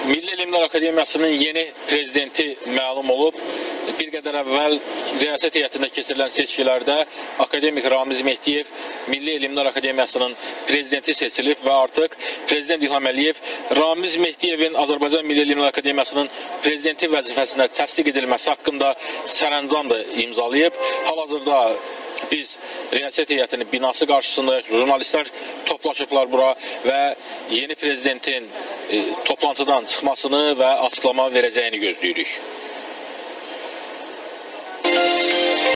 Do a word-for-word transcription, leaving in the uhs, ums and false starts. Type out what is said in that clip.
Milli Elmlər Akademiyasının yeni prezidenti məlum olub. Bir qədər əvvəl riyasət heyətində keçirilən seçkilərdə akademik Ramiz Mehdiyev Milli Elmlər Akademiyasının prezidenti seçilib və artıq Prezident İlham Əliyev Ramiz Mehdiyevin Azərbaycan Milli Elmlər Akademiyasının prezidenti vəzifəsinə təsdiq edilməsi haqqında sərəncam da imzalayıb. Hal-hazırda biz riyasət heyətinin binası qarşısında jurnalistlər toplaşıblar bura və yeni prezidentin e, toplantıdan çıxmasını və açıqlama verəcəyini gözləyirik.